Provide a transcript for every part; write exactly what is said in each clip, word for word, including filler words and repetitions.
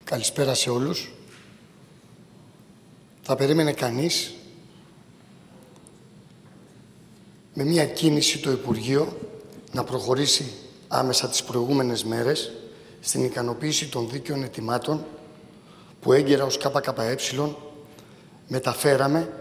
Καλησπέρα σε όλους. Θα περίμενε κανείς με μία κίνηση το Υπουργείο να προχωρήσει άμεσα τις προηγούμενες μέρες στην ικανοποίηση των δίκαιων αιτημάτων που έγκαιρα ως ΚΚΕ μεταφέραμε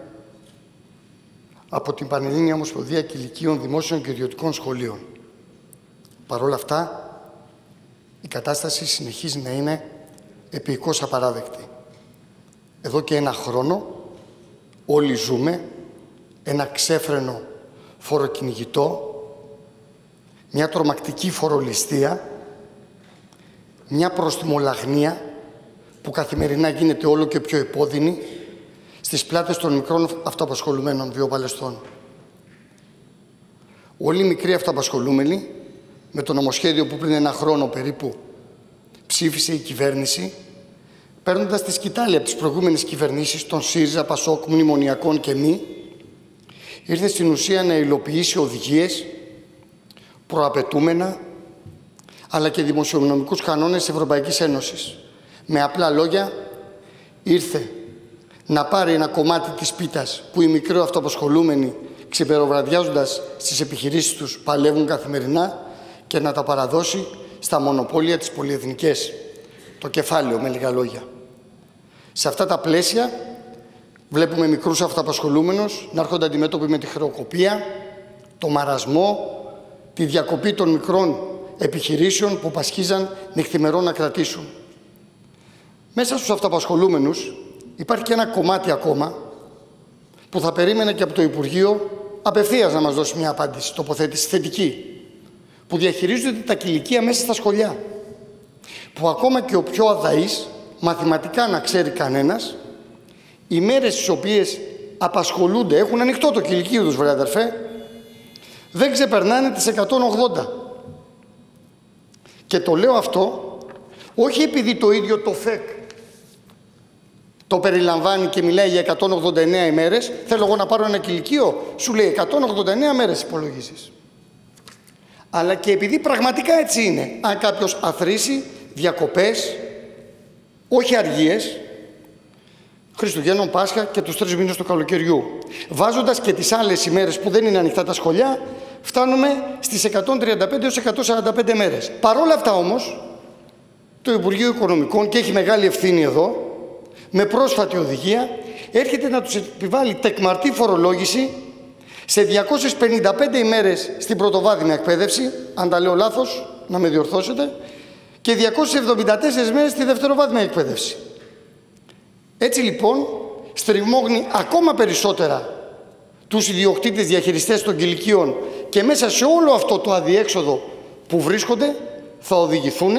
από την Πανελλήνια Ομοσπονδία Κηλικίων Δημόσιων και Ιδιωτικών Σχολείων. Παρ' όλα αυτά, η κατάσταση συνεχίζει να είναι επικώς απαράδεκτη. Εδώ και ένα χρόνο όλοι ζούμε ένα ξέφρενο φοροκυνηγητό, μια τρομακτική φορολιστία, μια προστιμολαγνία που καθημερινά γίνεται όλο και πιο επώδυνη στις πλάτες των μικρών αυτοαπασχολουμένων βιοπαλαιστών. Όλοι οι μικροί αυτοαπασχολούμενοι, με το νομοσχέδιο που πριν ένα χρόνο περίπου ψήφισε η κυβέρνηση, παίρνοντας τη σκητάλη από τις προηγούμενες κυβερνήσεις των ΣΥΡΙΖΑ, ΠΑΣΟΚ, Μνημονιακών και μη, ήρθε στην ουσία να υλοποιήσει οδηγίες, προαπαιτούμενα, αλλά και δημοσιονομικούς κανόνες της Ευρωπαϊκής Ένωσης. Με απλά λόγια, ήρθε να πάρει ένα κομμάτι της πίτας που οι μικροί αυτοαπασχολούμενοι, ξυπεροβραδιάζοντας στις επιχειρήσεις τους, παλεύουν καθημερινά και να τα παραδώσει στα μονοπόλια της πολυεθνικές. Το κεφάλαιο, με λίγα λόγια. Σε αυτά τα πλαίσια βλέπουμε μικρούς αυτοαπασχολούμενους να έρχονται αντιμέτωποι με τη χρεοκοπία, το μαρασμό, τη διακοπή των μικρών επιχειρήσεων που πασχίζαν νυχθημερών να κρατήσουν. Μέσα στους αυτοαπασχολούμενους υπάρχει και ένα κομμάτι ακόμα που θα περίμενε και από το Υπουργείο απευθείας να μας δώσει μια απάντηση, τοποθέτηση θετική, που διαχειρίζονται τα κηλικεία μέσα στα σχολιά. Που ακόμα και ο πιο αδαής, μαθηματικά να ξέρει κανένας, οι μέρες στις οποίες απασχολούνται, έχουν ανοιχτό το κηλικείο τους, βρε αδερφέ, δεν ξεπερνάνε τις εκατόν ογδόντα. Και το λέω αυτό, όχι επειδή το ίδιο το ΦΕΚ το περιλαμβάνει και μιλάει για εκατόν ογδόντα εννέα ημέρες, θέλω εγώ να πάρω ένα κηλικείο, σου λέει εκατόν ογδόντα εννέα μέρες υπολογίσεις. Αλλά και επειδή πραγματικά έτσι είναι, αν κάποιος αθροίσει διακοπές, όχι αργίες, Χριστουγέννων, Πάσχα και τους τρεις μήνες του καλοκαιριού. Βάζοντας και τις άλλες ημέρες που δεν είναι ανοιχτά τα σχολιά, φτάνουμε στις εκατόν τριάντα πέντε έως εκατόν σαράντα πέντε μέρες. Παρ' όλα αυτά όμως, το Υπουργείο Οικονομικών, και έχει μεγάλη ευθύνη εδώ, με πρόσφατη οδηγία, έρχεται να τους επιβάλλει τεκμαρτή φορολόγηση σε διακόσιες πενήντα πέντε ημέρες στην πρωτοβάθμια εκπαίδευση, αν τα λέω λάθος, να με διορθώσετε, και διακόσιες εβδομήντα τέσσερις μέρες στη δευτεροβάθμια εκπαίδευση. Έτσι λοιπόν, στριμώχνει ακόμα περισσότερα τους ιδιοκτήτες διαχειριστές των κηλικίων και μέσα σε όλο αυτό το αδιέξοδο που βρίσκονται θα οδηγηθούν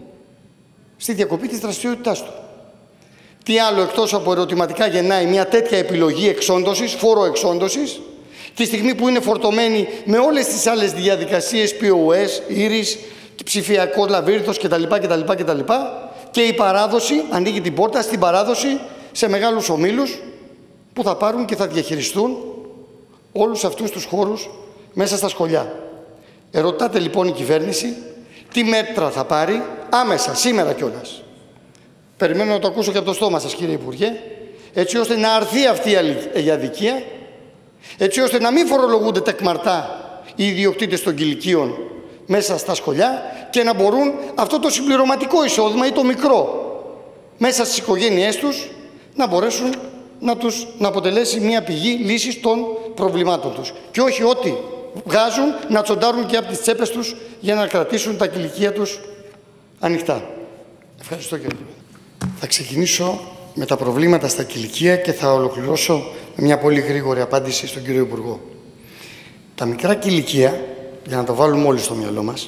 στη διακοπή της δραστηριότητάς του. Τι άλλο εκτός από ερωτηματικά γεννάει μια τέτοια επιλογή εξόντωσης, φόρο εξόντωσης, τη στιγμή που είναι φορτωμένη με όλες τις άλλες διαδικασίες, πι ο ες, ήρις, ψηφιακός λαβύρινθος κτλ, κτλ, κτλ. Και η παράδοση ανοίγει την πόρτα στην παράδοση σε μεγάλους ομίλους που θα πάρουν και θα διαχειριστούν όλους αυτούς τους χώρους μέσα στα σχολιά. Ερωτάτε λοιπόν η κυβέρνηση τι μέτρα θα πάρει άμεσα, σήμερα κιόλας. Περιμένω να το ακούσω και από το στόμα σας, κύριε Υπουργέ, έτσι ώστε να αρθεί αυτή η αδικία, έτσι ώστε να μην φορολογούνται τεκμαρτά οι ιδιοκτήτες των κηλικίων μέσα στα σχολιά και να μπορούν αυτό το συμπληρωματικό εισόδημα ή το μικρό μέσα στις οικογένειές τους να μπορέσουν να, τους, να αποτελέσει μια πηγή λύσης των προβλημάτων τους. Και όχι ό,τι βγάζουν να τσοντάρουν και από τις τσέπες τους για να κρατήσουν τα κηλικεία τους ανοιχτά. Ευχαριστώ, κύριε. Θα ξεκινήσω με τα προβλήματα στα κηλικεία και θα ολοκληρώσω με μια πολύ γρήγορη απάντηση στον κύριο Υπουργό. Τα μικρά κηλικεία, για να το βάλουμε όλοι στο μυαλό μας,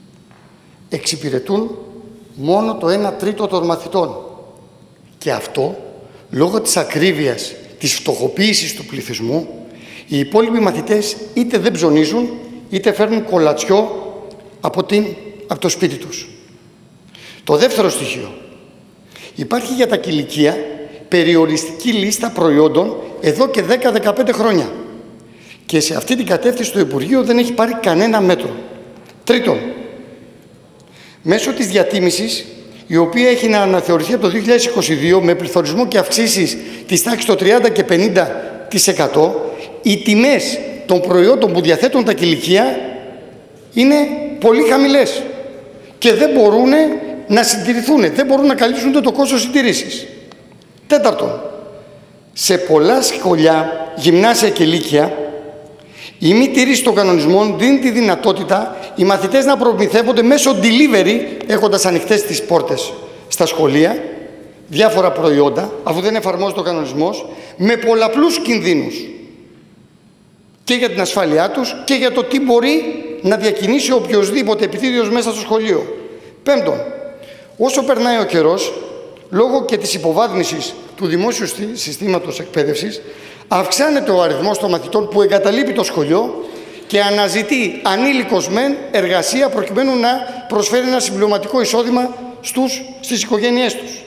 εξυπηρετούν μόνο το ένα τρίτο των μαθητών. Και αυτό, λόγω της ακρίβειας, της φτωχοποίησης του πληθυσμού, οι υπόλοιποι μαθητές είτε δεν ψωνίζουν, είτε φέρνουν κολατσιό από, την, από το σπίτι τους. Το δεύτερο στοιχείο. Υπάρχει για τα κηλικεία περιοριστική λίστα προϊόντων εδώ και δέκα με δεκαπέντε χρόνια. Και σε αυτή την κατεύθυνση το Υπουργείο δεν έχει πάρει κανένα μέτρο. Τρίτον, μέσω της διατίμησης η οποία έχει να αναθεωρηθεί από το δύο χιλιάδες είκοσι δύο με πληθωρισμό και αυξήσεις της τάξης το τριάντα και πενήντα τοις εκατό, οι τιμές των προϊόντων που διαθέτουν τα κηλικεία είναι πολύ χαμηλές και δεν μπορούν να συντηρηθούν, δεν μπορούν να καλύψουν το κόστος συντηρήσης. Τέταρτον, σε πολλά σχολεία, γυμνάσια και λύκεια, η μη τήρηση των κανονισμών δίνει τη δυνατότητα οι μαθητές να προμηθεύονται μέσω delivery, έχοντας ανοιχτές τις πόρτες στα σχολεία, διάφορα προϊόντα, αφού δεν εφαρμόζεται ο κανονισμός, με πολλαπλούς κινδύνους. Και για την ασφάλειά τους και για το τι μπορεί να διακινήσει οποιοσδήποτε επιτίδιος μέσα στο σχολείο. Πέμπτον, όσο περνάει ο καιρός, λόγω και της υποβάθμισης του δημόσιου συστήματος εκπαίδευσης, αυξάνεται ο αριθμός των μαθητών που εγκαταλείπει το σχολείο και αναζητεί ανήλικος μεν εργασία προκειμένου να προσφέρει ένα συμπληρωματικό εισόδημα στους, στις οικογένειές τους.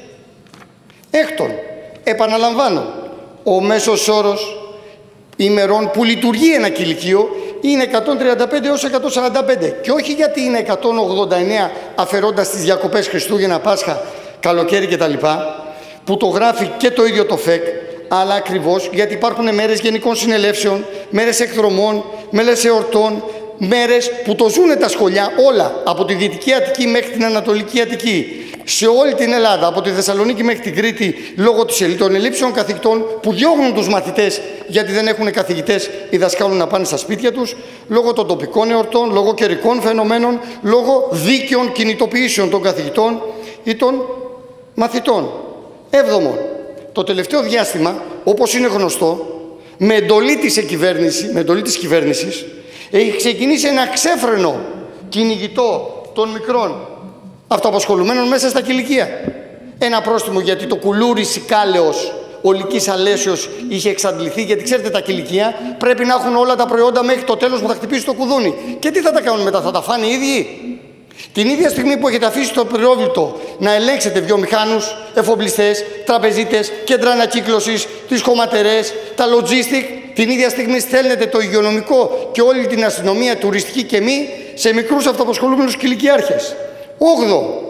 Έκτον, επαναλαμβάνω, ο μέσος όρος ημερών που λειτουργεί ένα κηλικείο είναι εκατόν τριάντα πέντε έως εκατόν σαράντα πέντε και όχι γιατί είναι εκατόν ογδόντα εννέα αφαιρώντας τις διακοπές Χριστούγεννα, Πάσχα, καλοκαίρι κτλ. Που το γράφει και το ίδιο το ΦΕΚ, αλλά ακριβώς γιατί υπάρχουν μέρες γενικών συνελεύσεων, μέρες εκδρομών, μέρες εορτών, μέρες που το ζουνε τα σχολιά όλα, από τη Δυτική Αττική μέχρι την Ανατολική Αττική, σε όλη την Ελλάδα, από τη Θεσσαλονίκη μέχρι την Κρήτη, λόγω των ελλείψεων καθηγητών που διώχνουν τους μαθητές γιατί δεν έχουν καθηγητές οι δασκάλους να πάνε στα σπίτια τους, λόγω των τοπικών εορτών, λόγω καιρικών φαινομένων, λόγω δίκαιων κινητοποιήσεων των καθηγητών ή των μαθητών. Έβδομον, το τελευταίο διάστημα, όπως είναι γνωστό, με εντολή της, κυβέρνηση, με εντολή της κυβέρνησης, έχει ξεκινήσει ένα ξέφρενο κυνηγητό των μικρών αυτοαπασχολουμένων μέσα στα κηλικεία. Ένα πρόστιμο γιατί το κουλούρι Σικάλεως Ολικής Αλέσεως είχε εξαντληθεί, γιατί ξέρετε τα κηλικεία πρέπει να έχουν όλα τα προϊόντα μέχρι το τέλος που θα χτυπήσει το κουδούνι. Και τι θα τα κάνουν μετά, θα τα φάνε οι ίδιοι? Την ίδια στιγμή που έχετε αφήσει το πυρόβλητο να ελέγξετε βιομηχάνους, εφοπλιστές, τραπεζίτες, κέντρα ανακύκλωσης, τις χωματερές, τα logistic, την ίδια στιγμή στέλνετε το υγειονομικό και όλη την αστυνομία, τουριστική και μη, σε μικρούς αυτοαπασχολούμενους κηλικιάρχες. Όγδο,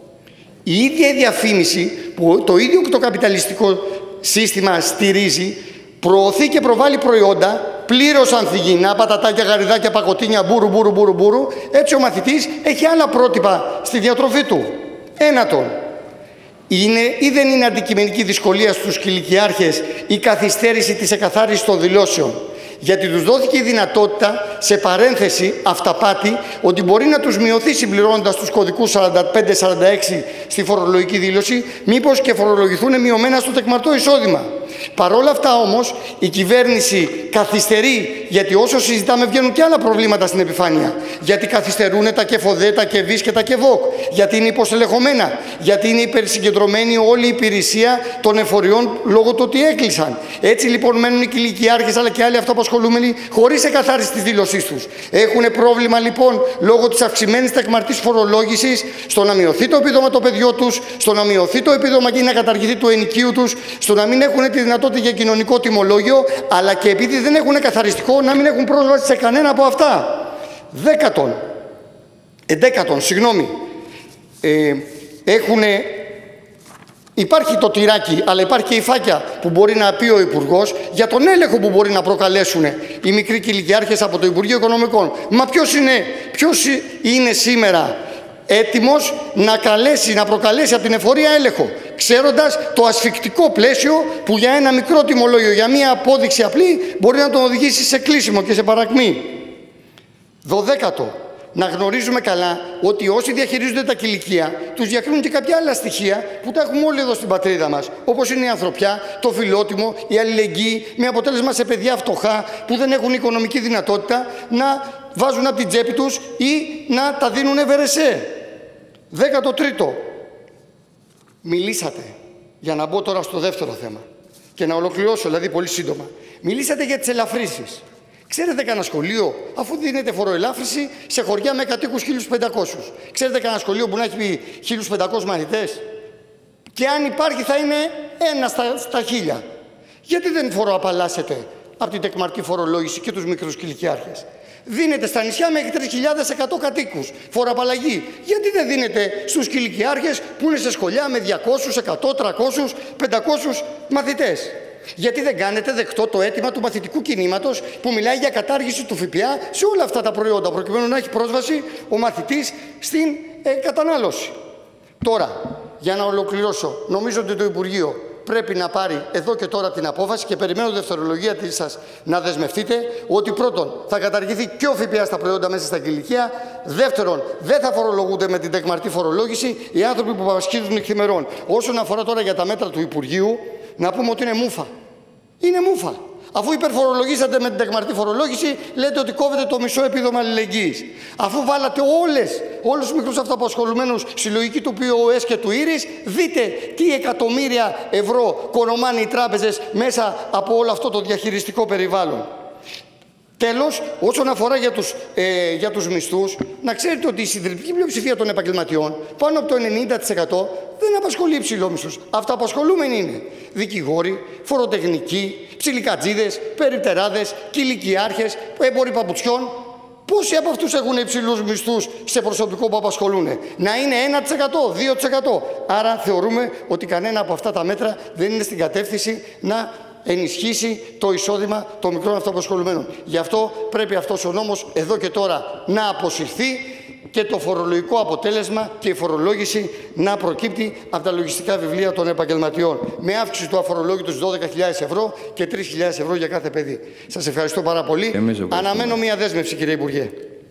η ίδια η διαφήμιση που το ίδιο το καπιταλιστικό σύστημα στηρίζει, προωθεί και προβάλλει προϊόντα πλήρως ανθυγιεινά, πατατάκια, γαριδάκια, πακοτίνια, μπούρου, μπούρου, μπούρου, μπούρου. Έτσι ο μαθητής έχει άλλα πρότυπα στη διατροφή του. Ένατον, είναι ή δεν είναι αντικειμενική δυσκολία στους κηλικιάρχες η καθυστέρηση της εκαθάρισης των δηλώσεων? Γιατί τους δόθηκε η δυνατότητα, σε παρένθεση αυταπάτη, ότι μπορεί να τους μειωθεί συμπληρώνοντας τους κωδικούς σαράντα πέντε σαράντα έξι στη φορολογική δήλωση, μήπως και φορολογηθούν μειωμένα στο τεκμαρτό εισόδημα. Παρ' όλα αυτά όμως η κυβέρνηση καθυστερεί, γιατί όσο συζητάμε βγαίνουν και άλλα προβλήματα στην επιφάνεια. Γιατί καθυστερούν τα ΚΕΦΟΔΕ, τα ΚΕΒΙΣ και τα ΚΕΒΟΚ. Γιατί είναι υποσελεχωμένα. Γιατί είναι υπερσυγκεντρωμένη όλη η υπηρεσία των εφοριών λόγω του ότι έκλεισαν. Έτσι λοιπόν μένουν οι κηλικιάρχες αλλά και άλλοι αυτοαπασχολούμενοι χωρίς εκαθάριση της δήλωσής τους. Έχουν πρόβλημα λοιπόν λόγω της αυξημένης τεκμαρτής φορολόγησης στο να μειωθεί το επίδομα το παιδιό τους, στο να μειωθεί το επίδομα και να καταργηθεί του ενοικίου τους, στο να μην έχουν τη δυνατότητα για κοινωνικό τιμολόγιο, αλλά και επειδή δεν έχουν καθαριστικό να μην έχουν πρόσβαση σε κανένα από αυτά. Δέκατον, εντέκατον, συγγνώμη, ε, έχουν, υπάρχει το τυράκι, αλλά υπάρχει και η φάκια που μπορεί να πει ο Υπουργός για τον έλεγχο που μπορεί να προκαλέσουν οι μικροί κηλικιάρχες από το Υπουργείο Οικονομικών. Μα ποιος είναι, ποιος είναι σήμερα έτοιμος να καλέσει, να προκαλέσει από την εφορία έλεγχο, ξέροντας το ασφικτικό πλαίσιο που για ένα μικρό τιμολόγιο, για μία απόδειξη απλή, μπορεί να τον οδηγήσει σε κλείσιμο και σε παρακμή. Δωδέκατο, να γνωρίζουμε καλά ότι όσοι διαχειρίζονται τα κηλικεία, τους διακρίνουν και κάποια άλλα στοιχεία που τα έχουμε όλοι εδώ στην πατρίδα μας, όπως είναι η ανθρωπιά, το φιλότιμο, η αλληλεγγύη, με αποτέλεσμα σε παιδιά φτωχά που δεν έχουν οικονομική δυνατότητα να βάζουν από την τσέπη τους ή να τα δίνουν βερεσέ. Δέκατο τρίτο, μιλήσατε, για να μπω τώρα στο δεύτερο θέμα και να ολοκληρώσω, δηλαδή πολύ σύντομα. Μιλήσατε για τις ελαφρύσεις. Ξέρετε κανένα σχολείο, αφού δίνεται φοροελάφρυση σε χωριά με κατοίκους χίλιους πεντακόσιους, ξέρετε κανένα σχολείο που να έχει χίλιους πεντακόσιους μαθητές? Και αν υπάρχει θα είναι ένα στα, στα χίλια. Γιατί δεν φοροαπαλλάσσετε από την τεκμαρτή φορολόγηση και τους μικρούς κηλικιάρχες? Δίνετε στα νησιά μέχρι τρεις χιλιάδες εκατό κατοίκους φοροαπαλλαγή. Γιατί δεν δίνετε στους κηλικιάρχες που είναι σε σχολιά με διακόσιους, εκατό, τριακόσιους, πεντακόσιους μαθητές? Γιατί δεν κάνετε δεκτό το αίτημα του μαθητικού κινήματος που μιλάει για κατάργηση του ΦΠΑ σε όλα αυτά τα προϊόντα, προκειμένου να έχει πρόσβαση ο μαθητής στην ε, κατανάλωση? Τώρα, για να ολοκληρώσω, νομίζω ότι το Υπουργείο πρέπει να πάρει εδώ και τώρα την απόφαση και περιμένω δευτερολογία της σας να δεσμευτείτε ότι πρώτον θα καταργηθεί και ο ΦΠΑ στα προϊόντα μέσα στα κηλικεία. Δεύτερον, δεν θα φορολογούνται με την τεκμαρτή φορολόγηση οι άνθρωποι που πασχίζουν νυχθημερών. Όσον αφορά τώρα για τα μέτρα του Υπουργείου, να πούμε ότι είναι μούφα. Είναι μούφα. Αφού υπερφορολογήσατε με την τεκμαρτή φορολόγηση, λέτε ότι κόβετε το μισό επίδομα αλληλεγγύης. Αφού βάλατε όλες, όλους τους μικρούς αυτοαπασχολουμένους συλλογική του πι ο ες και του ήρις, δείτε τι εκατομμύρια ευρώ κονομάνε οι τράπεζες μέσα από όλο αυτό το διαχειριστικό περιβάλλον. Τέλος, όσον αφορά για τους, ε, για τους μισθούς, να ξέρετε ότι η συντριπτική πλειοψηφία των επαγγελματιών, πάνω από το ενενήντα τοις εκατό, δεν απασχολεί υψηλόμισθους. Αυτοαπασχολούμενοι είναι δικηγόροι, φοροτεχνικοί, ψιλικατζίδες, περιπτεράδες, κηλικιάρχες, έμποροι παπουτσιών. Πόσοι από αυτούς έχουν υψηλούς μισθούς σε προσωπικό που απασχολούν? Να είναι ένα τοις εκατό, δύο τοις εκατό. Άρα θεωρούμε ότι κανένα από αυτά τα μέτρα δεν είναι στην κατεύθυνση να ενισχύσει το εισόδημα των μικρών αυτοαπασχολουμένων. Γι' αυτό πρέπει αυτός ο νόμος εδώ και τώρα να αποσυρθεί και το φορολογικό αποτέλεσμα και η φορολόγηση να προκύπτει από τα λογιστικά βιβλία των επαγγελματιών, με αύξηση του αφορολόγητου στους δώδεκα χιλιάδες ευρώ και τρεις χιλιάδες ευρώ για κάθε παιδί. Σας ευχαριστώ πάρα πολύ. Αναμένω μια δέσμευση, κύριε Υπουργέ.